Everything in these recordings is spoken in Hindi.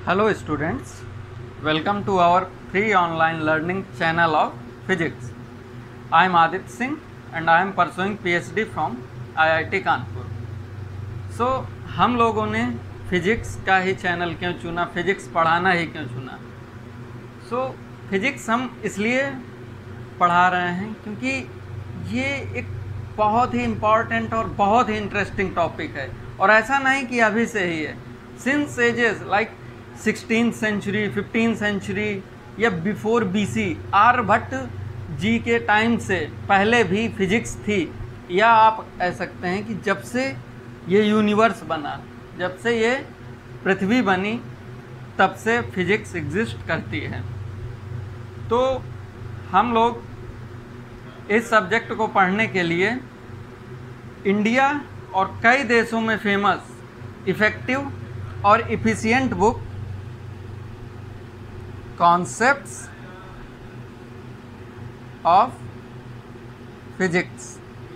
Hello students, welcome to our free online learning channel of physics. I am Adit Singh and I am pursuing PhD from IIT Kanpur. So हम लोगों ने फिजिक्स का ही चैनल क्यों चुना, फिजिक्स पढ़ाना ही क्यों चुना? फिजिक्स हम इसलिए पढ़ा रहे हैं क्योंकि ये एक बहुत ही इम्पॉर्टेंट और बहुत ही इंटरेस्टिंग टॉपिक है, और ऐसा नहीं कि अभी से ही है. Since ages like 16th century, 15th century या बिफोर BC, आर्यभट्ट जी के टाइम से पहले भी फिजिक्स थी. या आप कह सकते हैं कि जब से ये यूनिवर्स बना, जब से ये पृथ्वी बनी, तब से फिजिक्स एग्जिस्ट करती है. तो हम लोग इस सब्जेक्ट को पढ़ने के लिए इंडिया और कई देशों में फेमस, इफ़ेक्टिव और efficient book concepts of physics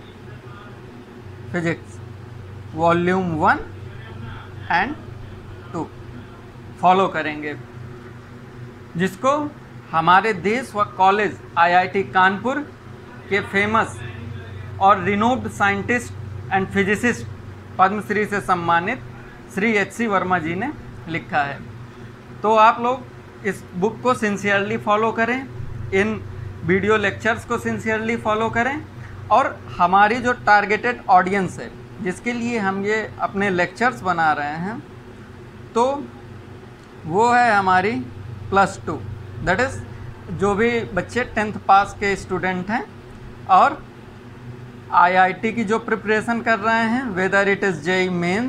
volume 1 and 2 follow करेंगे, जिसको हमारे देश व कॉलेज IIT कानपुर के फेमस और renowned scientist and physicist Padma Shri से सम्मानित श्री HC वर्मा जी ने लिखा है. तो आप लोग इस बुक को सिंसियरली फॉलो करें, इन वीडियो लेक्चर्स को सिंसियरली फॉलो करें, और हमारी जो टारगेटेड ऑडियंस है जिसके लिए हम ये अपने लेक्चर्स बना रहे हैं, तो वो है हमारी +2, दैट इज़ जो भी बच्चे 10th पास के स्टूडेंट हैं और IIT की जो प्रिपरेशन कर रहे हैं, whether it is JEE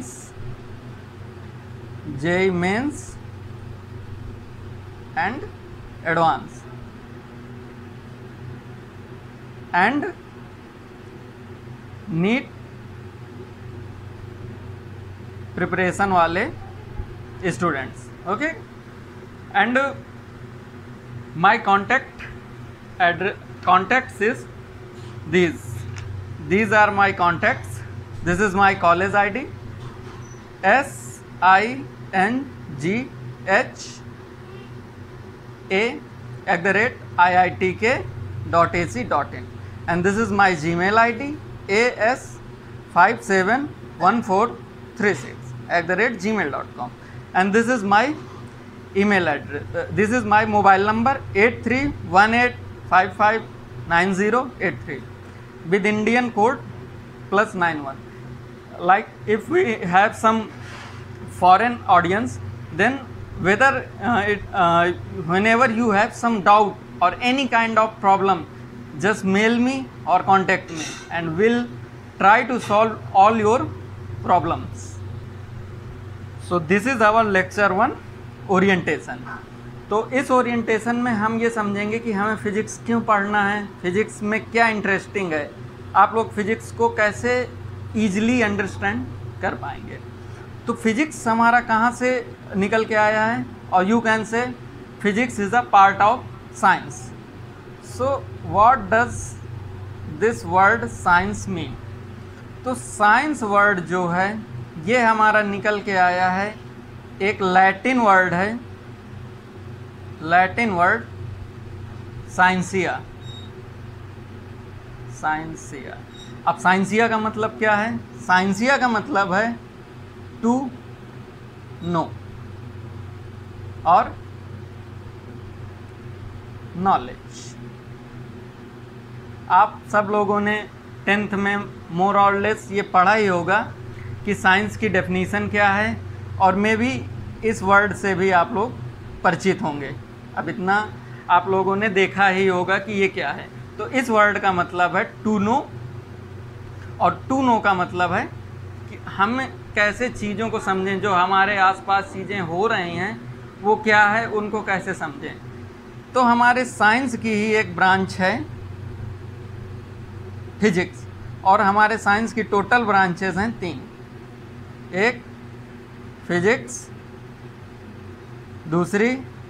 mains and advance and NEET preparation वाले students. Okay, and my contacts is these are my contacts. This is my college ID, SINGHA@iitk.ac.in, and this is my Gmail ID, as571436@gmail.com, and this is my email address. This is my mobile number 8318559083 with Indian code +91. Like if we have some foreign audience, then whenever you have some doubt or any kind of problem, just mail me or contact me and we'll try to solve all your problems. So this is our lecture 1, orientation. तो इस ओरिएंटेशन में हम ये समझेंगे कि हमें फ़िज़िक्स क्यों पढ़ना है, फ़िज़िक्स में क्या इंटरेस्टिंग है, आप लोग फ़िज़िक्स को कैसे ईजिली अंडरस्टैंड कर पाएंगे. तो फिज़िक्स हमारा कहाँ से निकल के आया है, और you can say physics is a part of science. So what does this word science mean? तो साइंस वर्ड जो है ये हमारा निकल के आया है, एक लैटिन वर्ड है, लैटिन वर्ड साइंसिया. अब साइंसिया का मतलब क्या है? साइंसिया का मतलब है टू नो और नॉलेज. आप सब लोगों ने 10th में मोर और लेस ये पढ़ा ही होगा कि साइंस की डेफिनीशन क्या है, और मे भी इस वर्ड से भी आप लोग परिचित होंगे. अब इतना आप लोगों ने देखा ही होगा कि ये क्या है. तो इस वर्ड का मतलब है टू नो, और टू नो का मतलब है कि हम कैसे चीज़ों को समझें, जो हमारे आसपास चीज़ें हो रही हैं वो क्या है, उनको कैसे समझें. तो हमारे साइंस की ही एक ब्रांच है फिजिक्स, और हमारे साइंस की टोटल ब्रांचेस हैं 3. एक फिजिक्स, दूसरी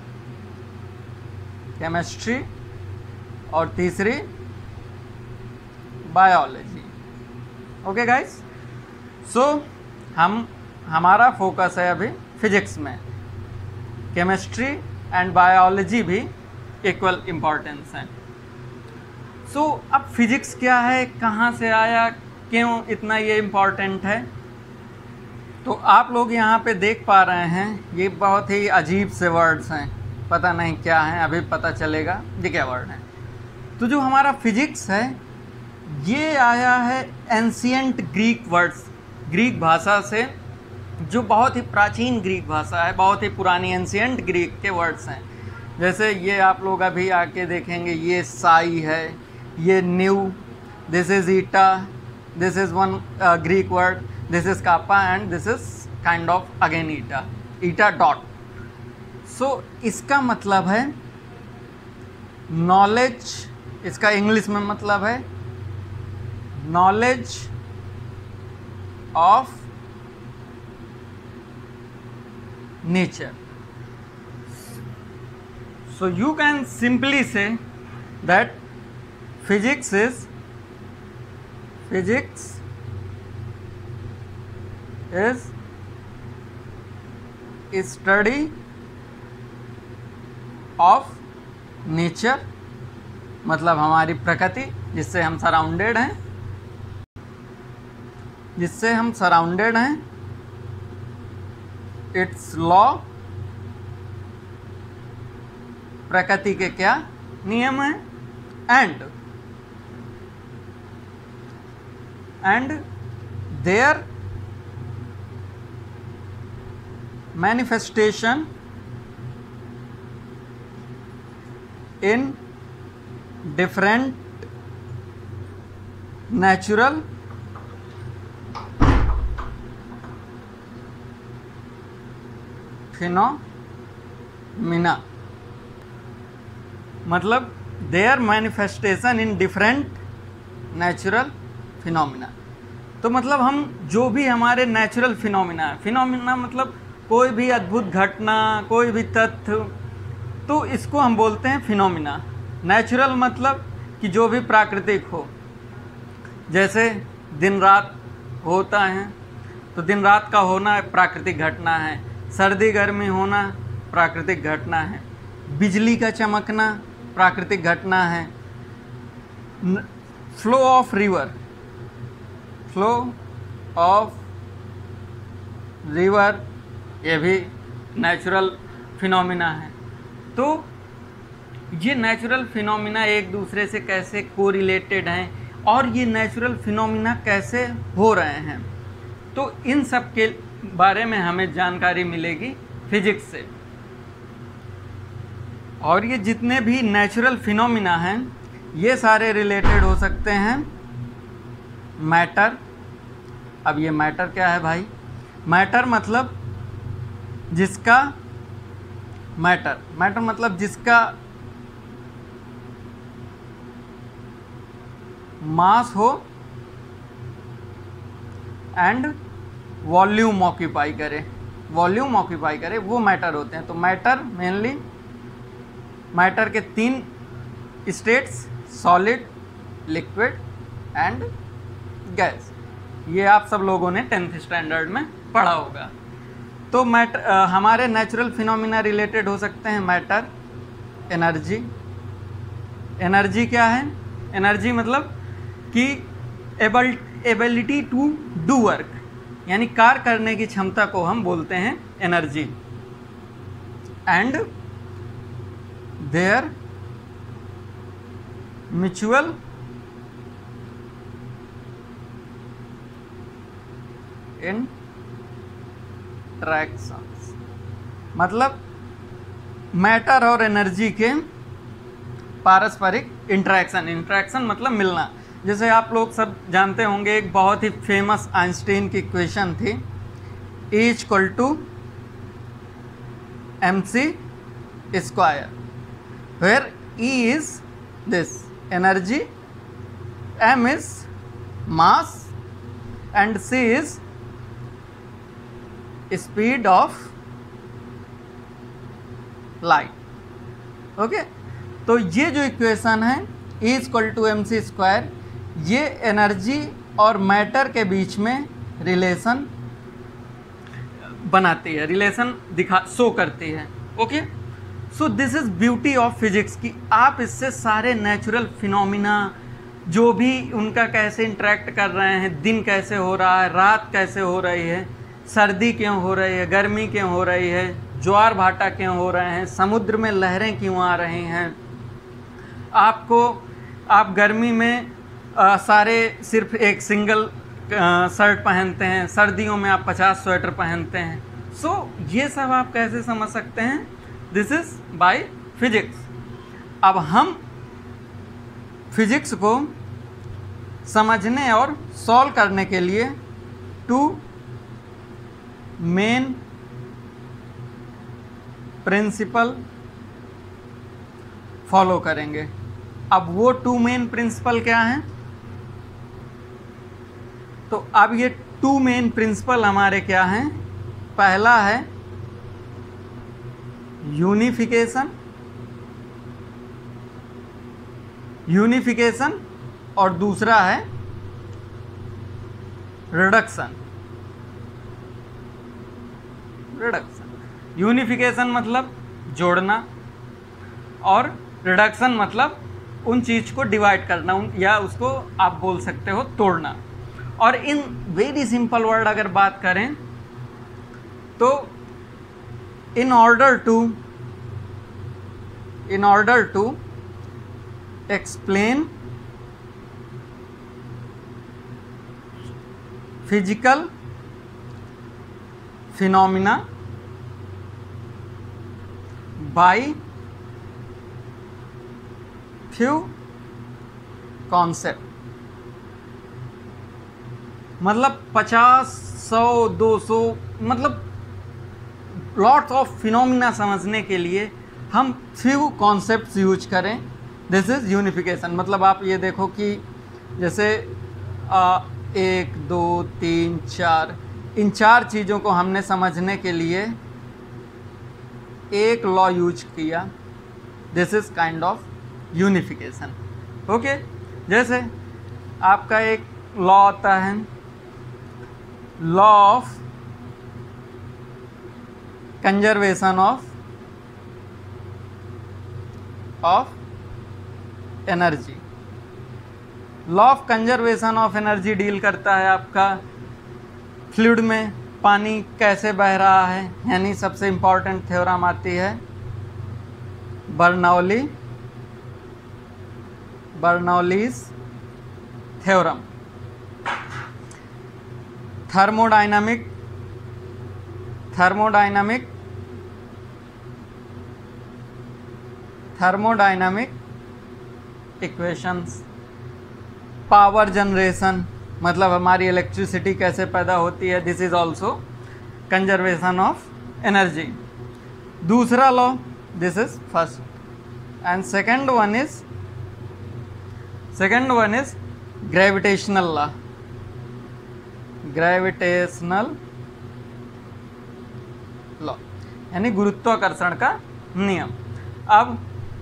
केमिस्ट्री, और तीसरी बायोलॉजी. ओके गाइस, सो हमारा फोकस है अभी फिजिक्स में. केमिस्ट्री एंड बायोलॉजी भी इक्वल इम्पॉर्टेंस है। सो अब फिजिक्स क्या है, कहाँ से आया, क्यों इतना ये इम्पॉर्टेंट है? तो आप लोग यहाँ पे देख पा रहे हैं ये बहुत ही अजीब से वर्ड्स हैं, पता नहीं क्या हैं, अभी पता चलेगा ये क्या वर्ड हैं। तो जो हमारा फिजिक्स है ये आया है एंशियंट ग्रीक वर्ड्स, ग्रीक भाषा से, जो बहुत ही प्राचीन ग्रीक भाषा है, बहुत ही पुरानी एंशियंट ग्रीक के वर्ड्स हैं। जैसे ये आप लोग अभी आके देखेंगे, ये साई है, ये nu, this is eta, this is one Greek word, this is kappa and this is kind of again eta dot. So इसका मतलब है नॉलेज, इसका इंग्लिश में मतलब है knowledge of nature. So you can simply say that physics is a study of nature, मतलब हमारी प्रकृति जिससे हम सराउंडेड हैं, इट्स लॉ, प्रकृति के क्या नियम हैं, and their manifestation in different natural phenomena, मतलब their manifestation in different natural phenomena. तो मतलब हम जो भी हमारे नेचुरल फिनोमिना है, फिनोमिना मतलब कोई भी अद्भुत घटना, कोई भी तथ्य, तो इसको हम बोलते हैं फिनोमिना। नेचुरल मतलब कि जो भी प्राकृतिक हो, जैसे दिन रात होता है तो दिन रात का होना प्राकृतिक घटना है, सर्दी गर्मी होना प्राकृतिक घटना है, बिजली का चमकना प्राकृतिक घटना है, फ्लो ऑफ रिवर ये भी नेचुरल फिनोमिना है। तो ये नेचुरल फिनोमिना एक दूसरे से कैसे कोरिलेटेड हैं और ये नेचुरल फिनोमिना कैसे हो रहे हैं, तो इन सब के बारे में हमें जानकारी मिलेगी फिजिक्स से। और ये जितने भी नेचुरल फिनोमिना हैं ये सारे रिलेटेड हो सकते हैं मैटर। अब ये मैटर क्या है भाई? मैटर मतलब जिसका मास हो एंड वॉल्यूम ऑक्यूपाई करे, वो मैटर होते हैं। तो मैटर मेनली, मैटर के 3 states, solid, liquid and gas, ये आप सब लोगों ने 10th स्टैंडर्ड में पढ़ा होगा। तो हमारे नेचुरल फिनोमिना रिलेटेड हो सकते हैं मैटर, एनर्जी क्या है? एनर्जी मतलब कि एबिलिटी टू डू वर्क, यानी कार्य करने की क्षमता को हम बोलते हैं energy. And their mutual interactions, मतलब मैटर और एनर्जी के पारस्परिक इंटरैक्शन मतलब मिलना। जैसे आप लोग सब जानते होंगे एक बहुत ही फेमस आइंस्टीन की इक्वेशन थी, E = mc², where E is this energy, m is mass and c is speed of light। Okay, तो ये जो इक्वेशन है E = mc², ये एनर्जी और मैटर के बीच में रिलेशन बनाती है, रिलेशन शो करती है। Okay, so this is beauty of physics कि आप इससे सारे नेचुरल फिनोमिना जो भी उनका कैसे इंटरेक्ट कर रहे हैं, दिन कैसे हो रहा है, रात कैसे हो रही है, सर्दी क्यों हो रही है, गर्मी क्यों हो रही है, ज्वार भाटा क्यों हो रहे हैं, समुद्र में लहरें क्यों आ रही हैं, आप गर्मी में सारे सिर्फ एक सिंगल शर्ट पहनते हैं, सर्दियों में आप 50 स्वेटर पहनते हैं। सो ये सब आप कैसे समझ सकते हैं? This is by physics. अब हम फिजिक्स को समझने और सॉल्व करने के लिए 2 मेन प्रिंसिपल फॉलो करेंगे। अब वो 2 मेन प्रिंसिपल क्या हैं? तो अब ये 2 मेन प्रिंसिपल हमारे क्या हैं? पहला है यूनिफिकेशन और दूसरा है रिडक्शन। यूनिफिकेशन मतलब जोड़ना और रिडक्शन मतलब उन चीज को डिवाइड करना, या उसको आप बोल सकते हो तोड़ना। और इन वेरी सिंपल वर्ड अगर बात करें तो in order to explain physical phenomena by few concept, मतलब 50, 100, 200 मतलब लॉट्स ऑफ फिनोमिना समझने के लिए हम फ्यू कॉन्सेप्ट्स यूज करें। This is unification. मतलब आप ये देखो कि जैसे 1, 2, 3, 4 इन 4 चीज़ों को हमने समझने के लिए एक लॉ यूज किया। This is kind of unification. Okay, जैसे आपका एक लॉ आता है, law of conservation of energy. Law of conservation of energy deal करता है आपका फ्लूइड में पानी कैसे बह रहा है, यानी सबसे इम्पॉर्टेंट थ्योरम आती है Bernoulli's theorem. Thermodynamic equations. Power generation मतलब हमारी इलेक्ट्रिसिटी कैसे पैदा होती है, this is also conservation of energy. दूसरा law, this is first, and second one is gravitational law, यानी गुरुत्वाकर्षण का नियम। अब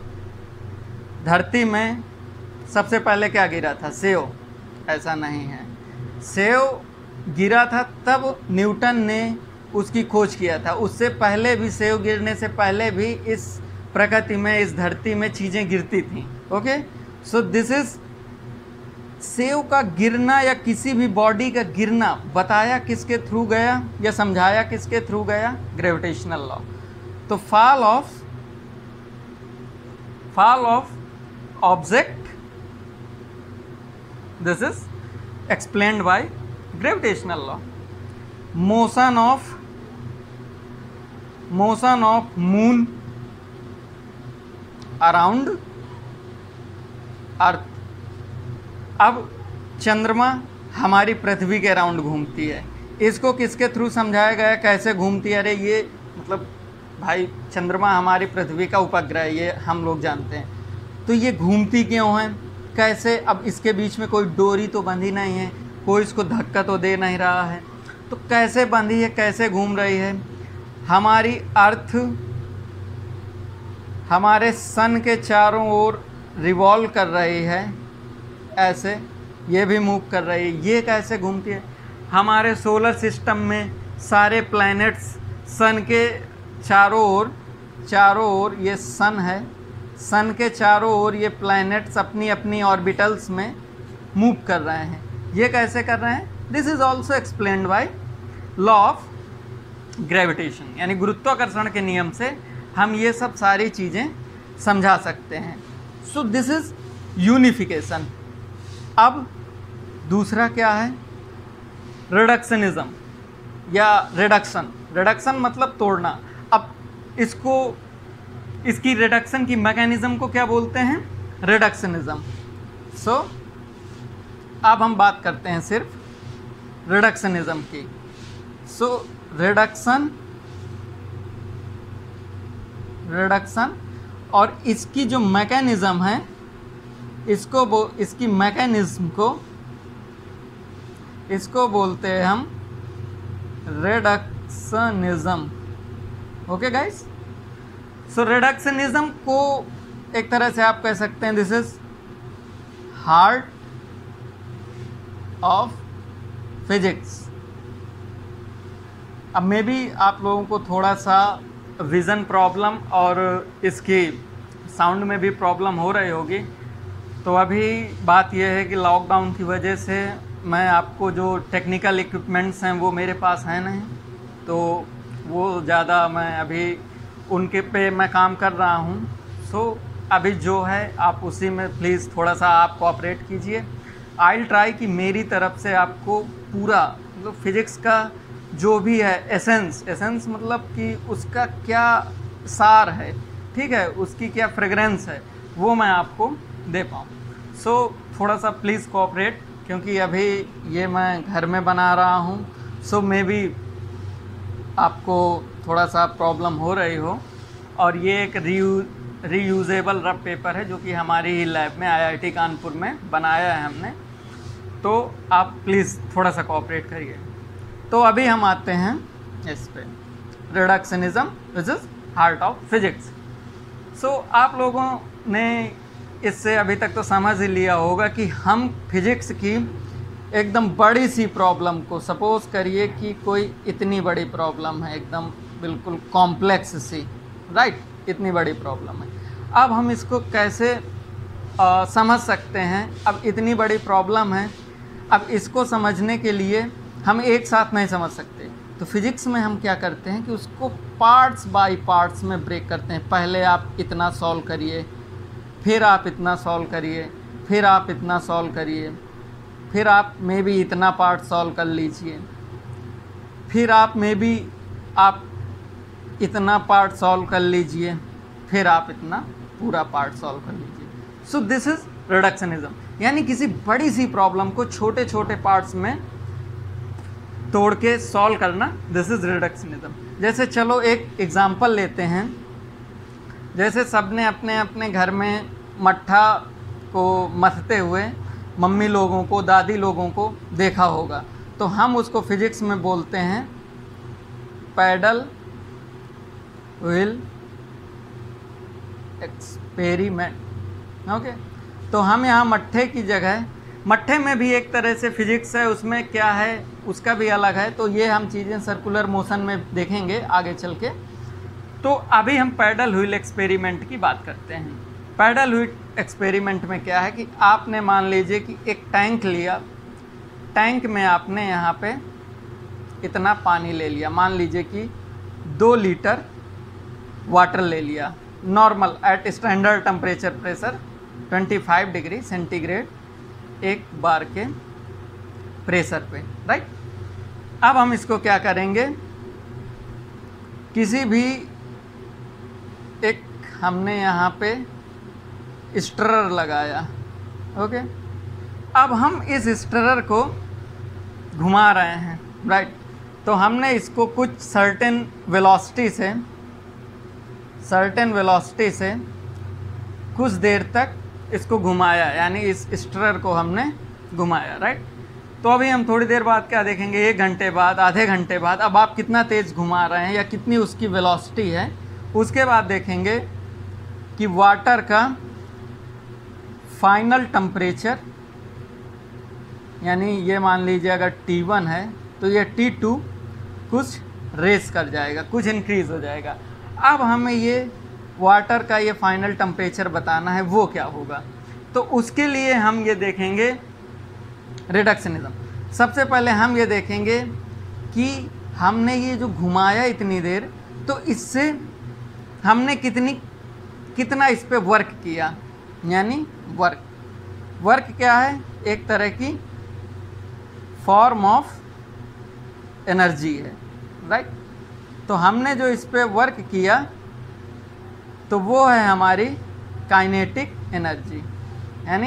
धरती में सबसे पहले क्या गिरा था? सेव। ऐसा नहीं है, सेव गिरा था तब न्यूटन ने उसकी खोज किया था। उससे पहले भी, सेव गिरने से पहले भी इस प्रकृति में, इस धरती में चीज़ें गिरती थी। ओके, सो दिस इज सेव का गिरना या किसी भी बॉडी का गिरना बताया किसके थ्रू गया या समझाया किसके थ्रू गया? Gravitational law. तो fall of object, this is explained by gravitational law. Motion of moon around earth. अब चंद्रमा हमारी पृथ्वी के अराउंड घूमती है, इसको किसके थ्रू समझाया गया, कैसे घूमती है? अरे ये मतलब भाई चंद्रमा हमारी पृथ्वी का उपग्रह है, ये हम लोग जानते हैं, तो ये घूमती क्यों है, कैसे? अब इसके बीच में कोई डोरी तो बंधी नहीं है, कोई इसको धक्का तो दे नहीं रहा है, तो कैसे बंधी है, कैसे घूम रही है? हमारी अर्थ हमारे सन के चारों ओर रिवॉल्व कर रही है, ऐसे ये भी मूव कर रही है, ये कैसे घूमती है? हमारे सोलर सिस्टम में सारे प्लैनेट्स सन के चारों ओर चारों ओर, ये सन है, सन के चारों ओर ये प्लैनेट्स अपनी अपनी ऑर्बिटल्स में मूव कर रहे हैं। ये कैसे कर रहे हैं? This is also explained by law of gravitation, यानी गुरुत्वाकर्षण के नियम से हम ये सब सारी चीज़ें समझा सकते हैं। So this is unification. अब दूसरा क्या है? रिडक्शनिज्म या रिडक्शन। रिडक्शन मतलब तोड़ना। अब इसको, इसकी रिडक्शन की मैकेनिज्म को क्या बोलते हैं? रिडक्शनिज्म। सो अब हम बात करते हैं सिर्फ रिडक्शनिज्म की। सो रिडक्शन और इसकी जो मैकेनिज्म है, इसकी मैकेनिज्म को इसको बोलते हैं हम reductionism. Okay guys? So reductionism को एक तरह से आप कह सकते हैं this is heart of physics. अब मे बी आप लोगों को थोड़ा सा विज़न प्रॉब्लम और इसकी साउंड में भी प्रॉब्लम हो रही होगी। तो अभी बात यह है कि लॉकडाउन की वजह से मैं आपको जो टेक्निकल इक्विपमेंट्स हैं वो मेरे पास हैं नहीं, तो वो ज़्यादा मैं अभी उनके पे मैं काम कर रहा हूँ। सो अभी जो है आप उसी में प्लीज़ थोड़ा सा आप कोऑपरेट कीजिए। आई विल ट्राई कि मेरी तरफ से आपको पूरा मतलब फिज़िक्स का जो भी है एसेंस मतलब कि उसका क्या सार है, ठीक है, उसकी क्या फ्रेगरेंस है, वो मैं आपको दे पाऊँ। सो थोड़ा सा प्लीज़ कोऑपरेट, क्योंकि अभी ये मैं घर में बना रहा हूँ। सो मे बी आपको थोड़ा सा प्रॉब्लम हो रही हो। और ये एक रीयूजेबल रफ पेपर है जो कि हमारी ही लैब में IIT कानपुर में बनाया है हमने। तो आप प्लीज़ थोड़ा सा कोऑपरेट करिए। तो अभी हम आते हैं इस पे, reductionism which is heart of physics. So आप लोगों ने इससे अभी तक तो समझ ही लिया होगा कि हम फिजिक्स की एकदम बड़ी सी प्रॉब्लम को, सपोज़ करिए कि कोई इतनी बड़ी प्रॉब्लम है, एकदम बिल्कुल कॉम्प्लेक्स सी, राइट, इतनी बड़ी प्रॉब्लम है। अब हम इसको कैसे समझ सकते हैं? अब इतनी बड़ी प्रॉब्लम है, अब इसको समझने के लिए हम एक साथ नहीं समझ सकते। तो फिज़िक्स में हम क्या करते हैं कि उसको पार्ट्स बाय पार्ट्स में ब्रेक करते हैं। पहले आप इतना सॉल्व करिए, फिर आप इतना सॉल्व करिए, फिर आप इतना सॉल्व करिए, फिर आप मे बी इतना पार्ट सॉल्व कर लीजिए, फिर आप मे बी आप इतना पार्ट सॉल्व कर लीजिए, फिर आप इतना पूरा पार्ट सॉल्व कर लीजिए। सो दिस इज़ रिडक्शनिज्म, यानी किसी बड़ी सी प्रॉब्लम को छोटे छोटे पार्ट्स में तोड़ के सॉल्व करना, दिस इज़ रिडक्शनिज्म। जैसे चलो एक एग्ज़ाम्पल लेते हैं। जैसे सबने अपने अपने घर में मट्ठा को मथते हुए मम्मी लोगों को, दादी लोगों को देखा होगा। तो हम उसको फिजिक्स में बोलते हैं पैडल व्हील एक्सपेरिमेंट। ओके, तो हम यहाँ मट्ठे की जगह, मट्ठे में भी एक तरह से फिजिक्स है, उसमें क्या है उसका भी अलग है। तो ये हम चीज़ें सर्कुलर मोशन में देखेंगे आगे चल के। तो अभी हम पैडल व्हील एक्सपेरिमेंट की बात करते हैं। पैडल व्हील एक्सपेरिमेंट में क्या है कि आपने मान लीजिए कि एक टैंक लिया, टैंक में आपने यहाँ पे इतना पानी ले लिया, मान लीजिए कि 2 लीटर वाटर ले लिया, normal at standard temperature pressure 25 degree centigrade एक बार के प्रेशर पे, राइट। अब हम इसको क्या करेंगे, किसी भी एक हमने यहाँ पे स्टरर लगाया, ओके। अब हम इस स्टरर को घुमा रहे हैं, राइट। तो हमने इसको कुछ सर्टेन वेलोसिटी से कुछ देर तक इसको घुमाया, यानी इस स्टरर को हमने घुमाया, राइट। तो अभी हम थोड़ी देर बाद क्या देखेंगे, 1 घंटे बाद, आधे घंटे बाद, अब आप कितना तेज़ घुमा रहे हैं या कितनी उसकी वेलोसिटी है। उसके बाद देखेंगे कि वाटर का फाइनल टेम्परेचर, यानी ये मान लीजिए अगर T1 है तो ये T2 कुछ रेस कर जाएगा, कुछ इंक्रीज़ हो जाएगा। अब हमें ये वाटर का ये फाइनल टेम्परेचर बताना है, वो क्या होगा। तो उसके लिए हम ये देखेंगे रिडक्शनिज्म। सबसे पहले हम ये देखेंगे कि हमने ये जो घुमाया इतनी देर, तो इससे हमने कितना इस पे वर्क किया, यानी वर्क क्या है, एक तरह की फॉर्म ऑफ एनर्जी है, राइट। तो हमने जो इस पे वर्क किया तो वो है हमारी काइनेटिक एनर्जी, यानी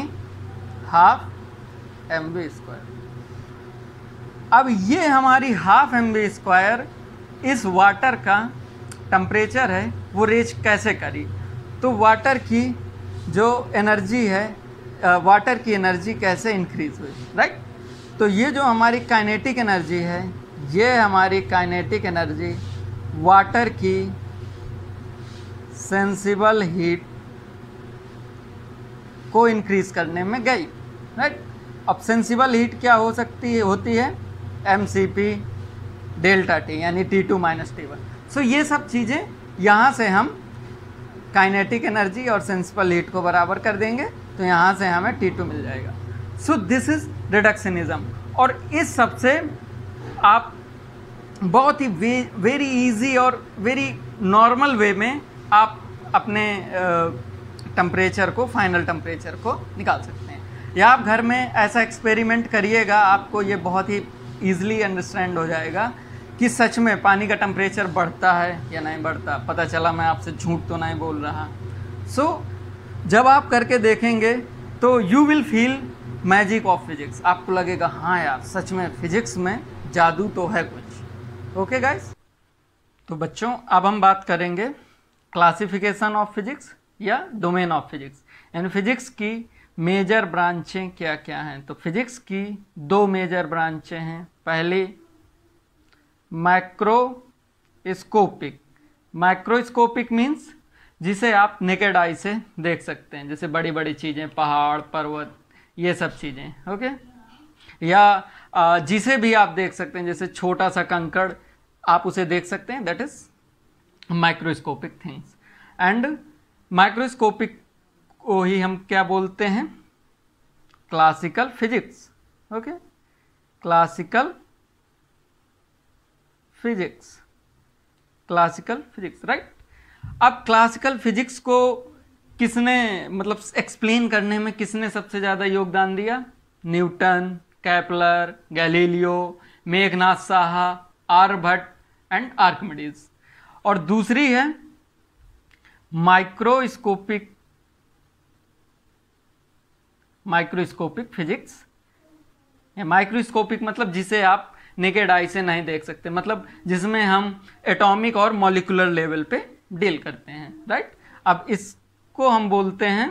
12 mv²। अब ये हमारी 12 mv² इस वाटर का टेम्परेचर है वो रेज कैसे करी। तो वाटर की जो एनर्जी है, वाटर की एनर्जी कैसे इंक्रीज हुई, राइट। तो ये जो हमारी काइनेटिक एनर्जी है, ये हमारी काइनेटिक एनर्जी वाटर की सेंसिबल हीट को इंक्रीज करने में गई, राइट। अब सेंसिबल हीट क्या होती है mCp डेल्टा T, यानी T2 - T1। सो ये सब चीज़ें यहाँ से हम काइनेटिक एनर्जी और सेंसिबल हीट को बराबर कर देंगे, तो यहाँ से हमें T2 मिल जाएगा। So this is reductionism. और इस सब से आप बहुत ही वेरी इजी और वेरी नॉर्मल वे में आप अपने टेम्परेचर को, फाइनल टेम्परेचर को निकाल सकते हैं। या आप घर में ऐसा एक्सपेरिमेंट करिएगा, आपको ये बहुत ही ईजिली अंडरस्टैंड हो जाएगा कि सच में पानी का टेम्परेचर बढ़ता है या नहीं बढ़ता। पता चला मैं आपसे झूठ तो नहीं बोल रहा। सो जब आप करके देखेंगे तो you will feel magic of physics. आपको लगेगा हाँ यार, सच में फिजिक्स में जादू तो है कुछ। ओके गाइस, तो बच्चों अब हम बात करेंगे क्लासिफिकेशन ऑफ फिजिक्स या डोमेन ऑफ फिजिक्स, यानी फिजिक्स की मेजर ब्रांचें क्या क्या हैं। तो फिजिक्स की 2 मेजर ब्रांचें हैं। पहली माइक्रोस्कोपिक। माइक्रोस्कोपिक मीन्स जिसे आप नेकेड आई से देख सकते हैं, जैसे बड़ी बड़ी चीज़ें, पहाड़, पर्वत, ये सब चीज़ें। ओके, या जिसे भी आप देख सकते हैं, जैसे छोटा सा कंकड़ आप उसे देख सकते हैं, that is microscopic things. And microscopic को ही हम क्या बोलते हैं, classical physics. Okay, classical physics, classical physics, right. अब क्लासिकल फिजिक्स को किसने, मतलब एक्सप्लेन करने में किसने सबसे ज़्यादा योगदान दिया? Newton, Kepler, Galileo, Meghnad Saha, Aryabhata and Archimedes. और दूसरी है माइक्रोस्कोपिक फिजिक्स। माइक्रोस्कोपिक मतलब जिसे आप नेकेड आई से नहीं देख सकते, मतलब जिसमें हम एटॉमिक और मॉलिक्यूलर लेवल पे डील करते हैं, राइट। अब इसको हम बोलते हैं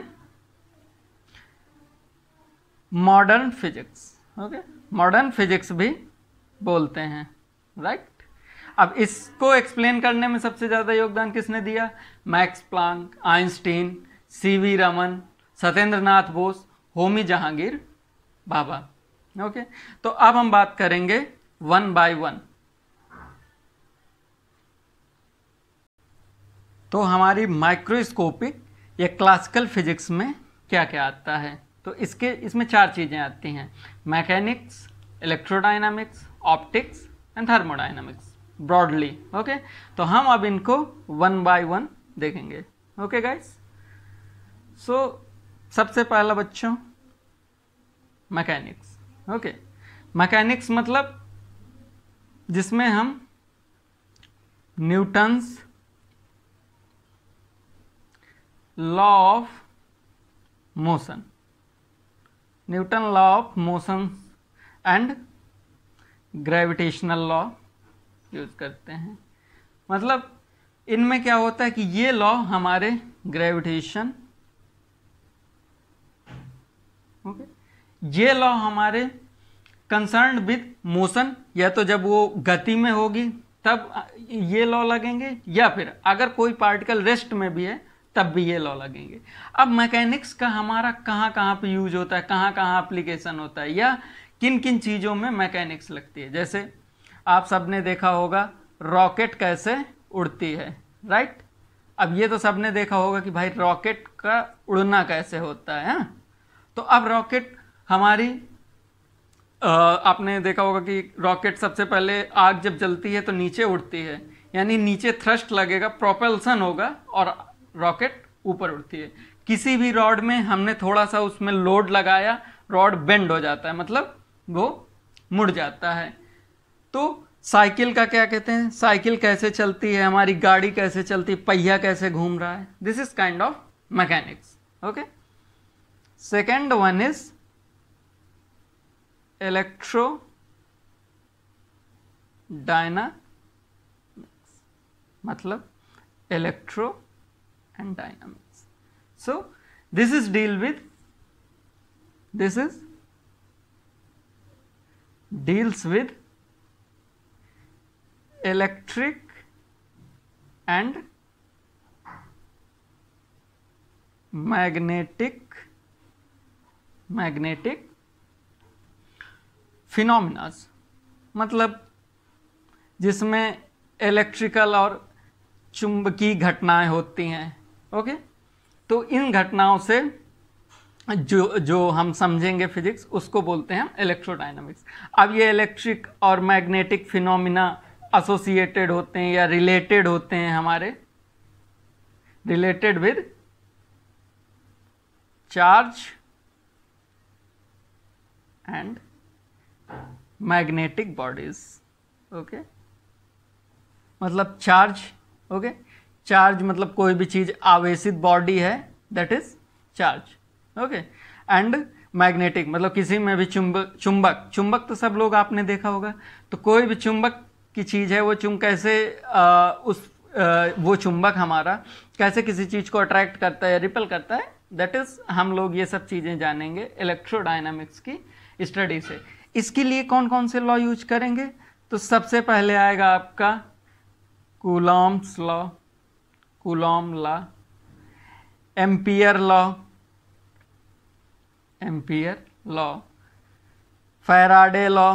modern physics. Okay, modern physics भी बोलते हैं, राइट। अब इसको एक्सप्लेन करने में सबसे ज़्यादा योगदान किसने दिया? Max Planck, Einstein, C V Raman, Satyendra Nath Bose, Homi Jehangir Bhabha. Okay, तो अब हम बात करेंगे 1 by 1। तो हमारी माइक्रोस्कोपिक या क्लासिकल फिजिक्स में क्या क्या आता है? तो इसमें 4 चीज़ें आती हैं, mechanics, electrodynamics, optics and thermodynamics broadly. Okay, तो हम अब इनको 1 by 1 देखेंगे। ओके गाइस, सो सबसे पहला बच्चों मैकेनिक्स। ओके, मैकेनिक्स मतलब जिसमें हम Newton's law of motion, Newton law of motion and gravitational law use करते हैं। मतलब इनमें क्या होता है कि ये लॉ हमारे ग्रेविटेशन, ओके, ये लॉ हमारे कंसर्न विद मोशन, या तो जब वो गति में होगी तब ये लॉ लगेंगे, या फिर अगर कोई पार्टिकल रेस्ट में भी है तब भी ये लॉ लगेंगे। अब मैकेनिक्स का हमारा कहाँ कहाँ पे यूज होता है, कहाँ कहाँ एप्लीकेशन होता है, या किन किन चीज़ों में मैकेनिक्स लगती है। जैसे आप सबने देखा होगा रॉकेट कैसे उड़ती है, राइट। अब ये तो सबने देखा होगा कि भाई रॉकेट का उड़ना कैसे होता है, हाँ? तो अब रॉकेट हमारी आपने देखा होगा कि रॉकेट सबसे पहले आग जब जलती है तो नीचे उड़ती है, यानी नीचे थ्रस्ट लगेगा, प्रोपल्सन होगा और रॉकेट ऊपर उड़ती है। किसी भी रॉड में हमने थोड़ा सा उसमें लोड लगाया, रॉड बेंड हो जाता है, मतलब वो मुड़ जाता है। तो साइकिल का क्या कहते हैं, साइकिल कैसे चलती है, हमारी गाड़ी कैसे चलती है, पहिया कैसे घूम रहा है, this is kind of mechanics. Okay, second one is electro dynamics, मतलब electro and dynamics. So this is deal with, this is deals with electric and magnetic phenomena, मतलब जिसमें इलेक्ट्रिकल और चुंबकीय घटनाएं होती हैं। ओके, तो इन घटनाओं से जो हम समझेंगे फिजिक्स, उसको बोलते हैं इलेक्ट्रोडायनामिक्स। अब ये इलेक्ट्रिक और मैग्नेटिक फिनोमिना एसोसिएटेड होते हैं या रिलेटेड होते हैं हमारे, related with charge and magnetic bodies. Okay, मतलब चार्ज, ओके, चार्ज मतलब कोई भी चीज आवेशित बॉडी है, that is charge. Okay, and magnetic मतलब किसी में भी चुंबक तो सब लोग आपने देखा होगा। तो कोई भी चुंबक की चीज है, वो कैसे वो चुंबक हमारा कैसे किसी चीज को अट्रैक्ट करता है या रिपेल करता है, दैट इज हम लोग ये सब चीजें जानेंगे इलेक्ट्रोडायनामिक्स की स्टडी से। इसके लिए कौन कौन से लॉ यूज करेंगे, तो सबसे पहले आएगा आपका Coulomb's law, Coulomb law, Ampere law, Faraday law.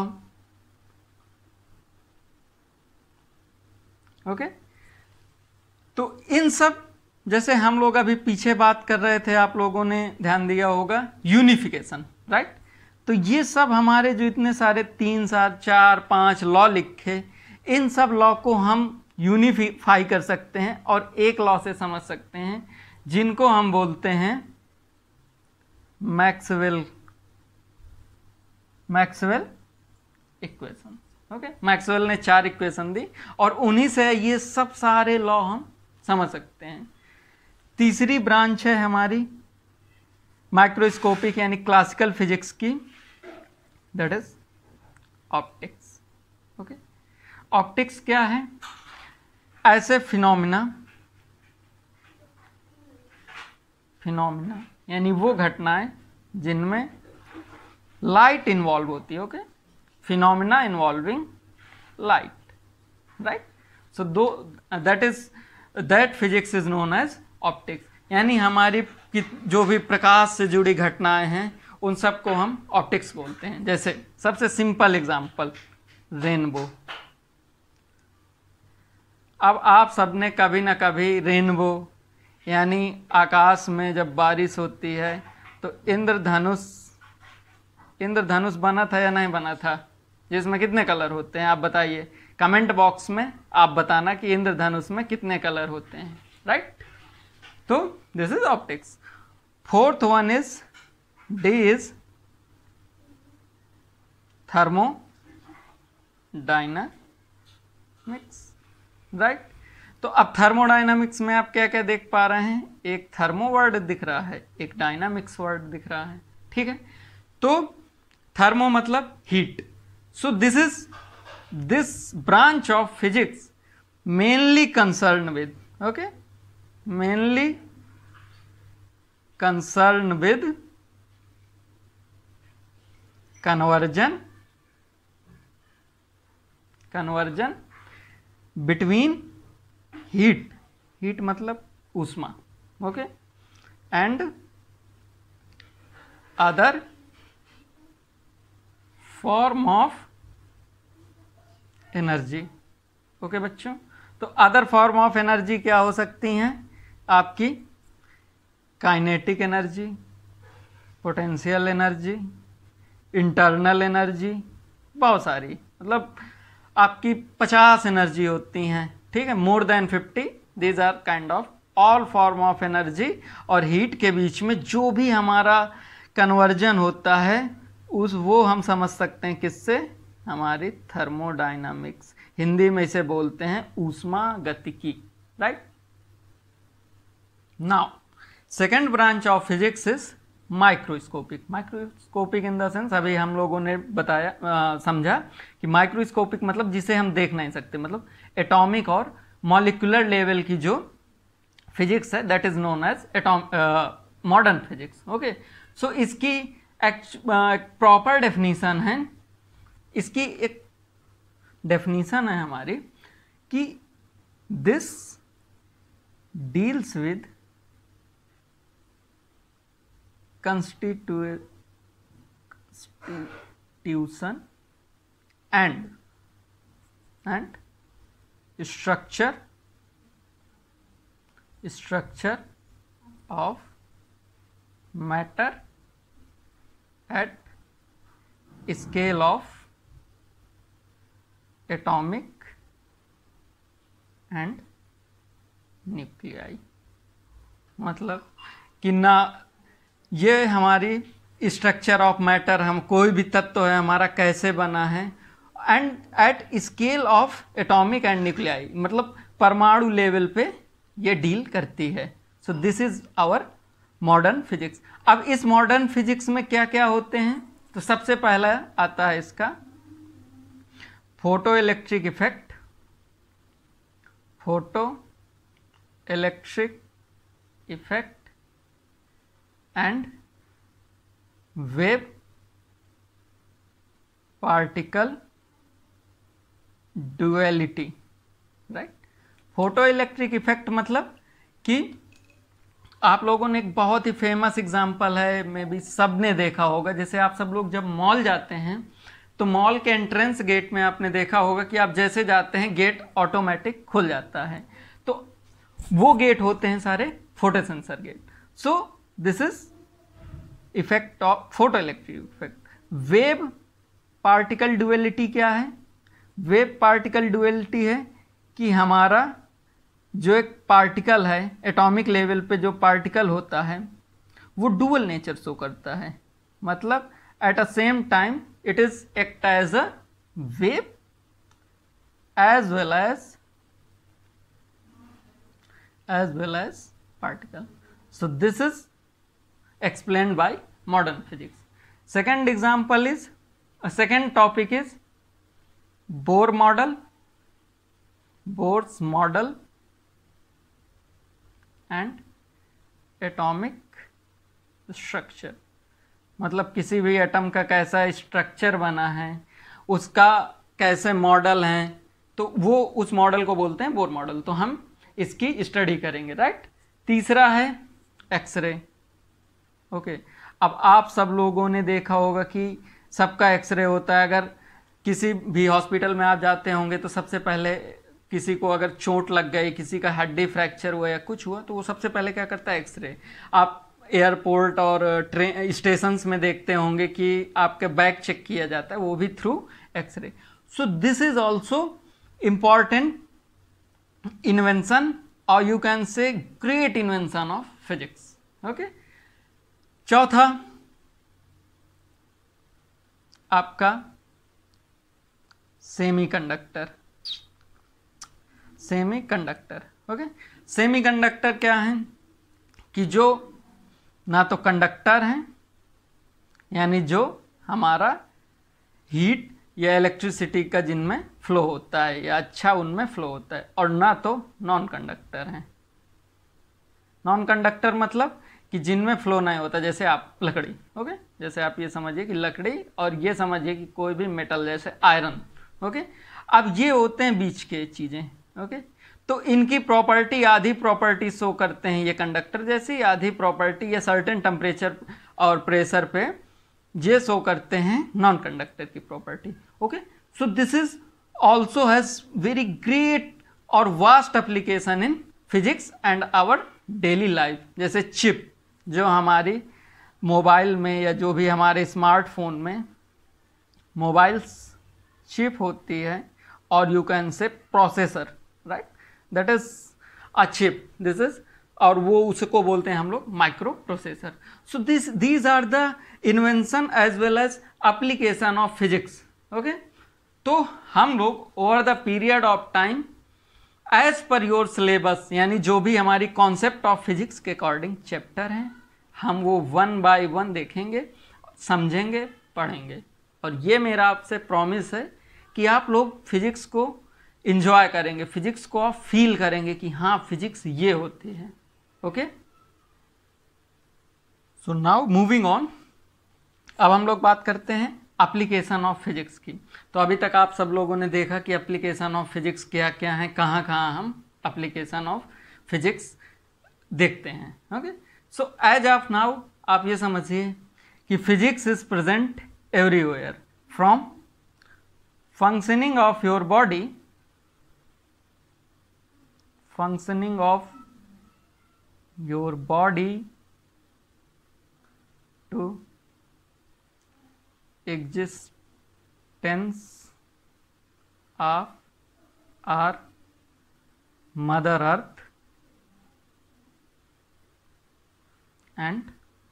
Okay, तो इन सब, जैसे हम लोग अभी पीछे बात कर रहे थे, आप लोगों ने ध्यान दिया होगा यूनिफिकेशन, राइट? तो ये सब हमारे जो इतने सारे 3, 7, 4, 5 लॉ लिखे, इन सब लॉ को हम यूनिफाई कर सकते हैं और एक लॉ से समझ सकते हैं, जिनको हम बोलते हैं मैक्सवेल इक्वेशन। ओके, मैक्सवेल ने 4 इक्वेशन दी और उन्हीं से ये सब सारे लॉ हम समझ सकते हैं। तीसरी ब्रांच है हमारी माइक्रोस्कोपिक यानी क्लासिकल फिजिक्स की, that is optics. Okay, optics क्या है? ऐसे फिनोमिना यानी वो घटनाएं जिनमें लाइट इन्वॉल्व होती है। Okay, phenomena involving light, right? So that physics is known as optics. यानी हमारी जो भी प्रकाश से जुड़ी घटनाएं हैं, उन सब को हम ऑप्टिक्स बोलते हैं। जैसे सबसे सिंपल एग्जांपल, रेनबो। अब आप सबने कभी ना कभी रेनबो यानी आकाश में जब बारिश होती है तो इंद्रधनुष बना था या नहीं बना था, जिसमें कितने कलर होते हैं आप बताइए, कमेंट बॉक्स में आप बताना कि इंद्रधनुष में कितने कलर होते हैं, राइट? तो this is optics. Fourth one is the is thermodynamics, right? तो अब थर्मोडायनामिक्स में आप क्या क्या देख पा रहे हैं, एक थर्मो वर्ड दिख रहा है, एक डायनामिक्स वर्ड दिख रहा है, ठीक है? तो थर्मो मतलब heat. So this branch of physics mainly concern with, okay, mainly concern with conversion between heat मतलब ऊष्मा, okay, and other form of energy. Okay बच्चों, तो अदर फॉर्म ऑफ एनर्जी क्या हो सकती हैं? आपकी kinetic energy, potential energy, internal energy, बहुत सारी, मतलब आपकी 50 एनर्जी होती हैं, ठीक है, more than 50, these are kind of all form of energy. और हीट के बीच में जो भी हमारा कन्वर्जन होता है उस वो हम समझ सकते हैं किससे, हमारी थर्मोडायनामिक्स, हिंदी में इसे बोलते हैं ऊष्मा गतिकी, right. Now second branch of physics is microscopic. Microscopic in the sense अभी हम लोगों ने बताया समझा कि माइक्रोस्कोपिक मतलब जिसे हम देख नहीं सकते, मतलब एटॉमिक और मॉलिक्यूलर लेवल की जो फिजिक्स है that is known as modern physics. Okay, so इसकी प्रॉपर डेफिनीशन है, इसकी एक डेफिनीशन है हमारी कि this deals with constitution and structure of matter at scale of atomic and nuclei। मतलब कि ना ये हमारी स्ट्रक्चर ऑफ मैटर, हम कोई भी तत्व है हमारा कैसे बना है, and at scale of atomic and nuclei, मतलब परमाणु लेवल पे ये डील करती है। So this is our modern physics. अब इस मॉडर्न फिजिक्स में क्या क्या होते हैं, तो सबसे पहला आता है इसका photo electric effect, photo electric effect and wave particle duality, right. Photo electric effect मतलब कि आप लोगों ने एक बहुत ही फेमस एग्जांपल है, मे बी सब ने देखा होगा, जैसे आप सब लोग जब मॉल जाते हैं तो मॉल के एंट्रेंस गेट में आपने देखा होगा कि आप जैसे जाते हैं गेट ऑटोमेटिक खुल जाता है, तो वो गेट होते हैं सारे photo sensor gate. So this is effect of photo electric effect. Wave particle duality क्या है, वेव पार्टिकल ड्यूअलिटी है कि हमारा जो एक पार्टिकल है एटॉमिक लेवल पे जो पार्टिकल होता है वो डुअल नेचर शो करता है, मतलब at a same time it is act as a wave as well as particle. So this is explained by modern physics. Second example is, second topic is Bohr model, Bohr's model and atomic structure। मतलब किसी भी एटम का कैसा स्ट्रक्चर बना है, उसका कैसे मॉडल है, तो वो उस मॉडल को बोलते हैं बोर मॉडल। तो हम इसकी स्टडी करेंगे, राइट। तीसरा है एक्सरे। ओके, अब आप सब लोगों ने देखा होगा कि सबका एक्सरे होता है। अगर किसी भी हॉस्पिटल में आप जाते होंगे तो सबसे पहले किसी को अगर चोट लग गई, किसी का हड्डी फ्रैक्चर हुआ या कुछ हुआ, तो वो सबसे पहले क्या करता है, एक्सरे। आप एयरपोर्ट और ट्रेन स्टेशंस में देखते होंगे कि आपके बैग चेक किया जाता है, वो भी through X ray. So this is also important invention, और you can say great invention of physics. Okay, चौथा आपका सेमीकंडक्टर। सेमीकंडक्टर, ओके, सेमीकंडक्टर क्या है कि जो ना तो कंडक्टर हैं, यानी जो हमारा हीट या इलेक्ट्रिसिटी का जिनमें फ्लो होता है या अच्छा उनमें फ्लो होता है, और ना तो नॉन कंडक्टर हैं। नॉन कंडक्टर मतलब कि जिनमें फ्लो नहीं होता, जैसे आप लकड़ी, ओके, जैसे आप ये समझिए कि लकड़ी, और ये समझिए कि कोई भी मेटल जैसे आयरन, ओके। अब ये होते हैं बीच के चीज़ें, ओके। तो इनकी प्रॉपर्टी, आधी प्रॉपर्टी शो करते हैं ये कंडक्टर जैसी, आधी प्रॉपर्टी या सर्टेन टेम्परेचर और प्रेशर पे ये शो करते हैं नॉन कंडक्टर की property. Okay, so this is also has very great और vast application in physics and our daily life, जैसे चिप जो हमारी मोबाइल में या जो भी हमारे स्मार्टफोन में मोबाइल्स चिप होती है, और you can say processor, right, that is a chip, this is, और वो उसको बोलते हैं हम लोग micro processor. So these are the invention as well as application of physics. Okay, तो हम लोग over the period of time as per your syllabus, यानी जो भी हमारी कॉन्सेप्ट ऑफ फिजिक्स के अकॉर्डिंग चैप्टर हैं, हम वो 1 बाय 1 देखेंगे, समझेंगे, पढ़ेंगे. और ये मेरा आपसे प्रॉमिस है कि आप लोग फिजिक्स को इंजॉय करेंगे, फिजिक्स को आप फील करेंगे कि हाँ फिजिक्स ये होती है. Okay, so now moving on, अब हम लोग बात करते हैं एप्लीकेशन ऑफ फिजिक्स की. तो अभी तक आप सब लोगों ने देखा कि एप्लीकेशन ऑफ फिजिक्स क्या क्या है, कहाँ कहाँ हम एप्लीकेशन ऑफ फिजिक्स देखते हैं. Okay, so as of now आप ये समझिए कि physics is present everywhere, from functioning of your body, functioning of your body to existence of our mother earth and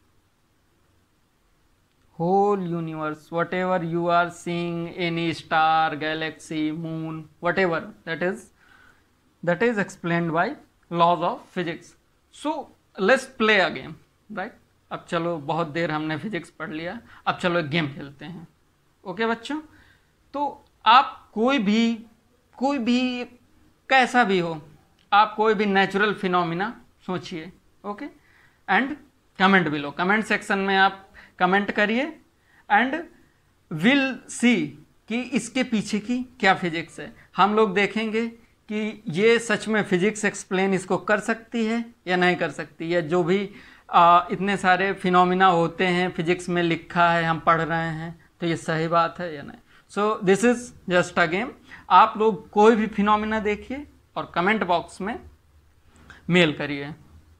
whole universe, whatever you are seeing, any star, galaxy, moon, whatever that is explained by laws of physics. So let's play a game, right? अब चलो, बहुत देर हमने फिजिक्स पढ़ लिया, अब चलो एक गेम खेलते हैं. ओके बच्चों, तो आप कोई भी कैसा भी हो, आप कोई भी नेचुरल फिनोमिना सोचिए. Okay, and comment below, comment section में आप कमेंट करिए एंड विल सी कि इसके पीछे की क्या फिजिक्स है. हम लोग देखेंगे कि ये सच में फिजिक्स एक्सप्लेन इसको कर सकती है या नहीं कर सकती, या जो भी इतने सारे फिनोमिना होते हैं फिजिक्स में लिखा है, हम पढ़ रहे हैं, तो ये सही बात है या नहीं. So this is just a game. आप लोग कोई भी फिनोमिना देखिए और कमेंट बॉक्स में मेल करिए.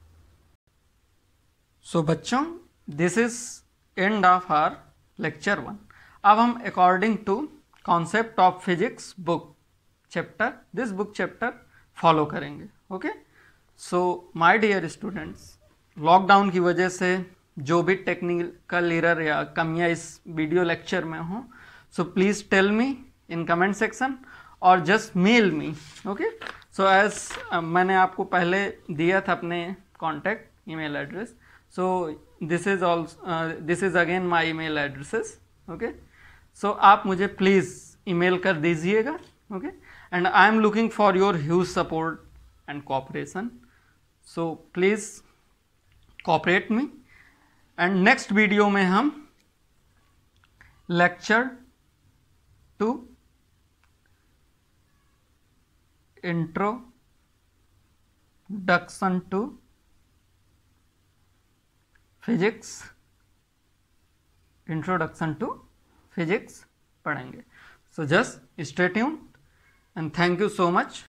सो बच्चों, this is end of our lecture 1. अब हम according to concept of physics book chapter, this book chapter follow करेंगे. Okay, so my dear students, lockdown की वजह से जो भी टेक्निकल एरर या कमियां इस वीडियो लेक्चर में हों, so please tell me in comment section और just mail me. Okay, so as मैंने आपको पहले दिया था अपने contact email address, so this is again my email addresses. Okay, so आप मुझे प्लीज़ ईमेल कर दीजिएगा. Okay, and I am looking for your huge support and cooperation, so please cooperate me. And next video में हम lecture 2 introduction to physics, introduction to physics पढ़ेंगे. So just stay tuned and thank you so much.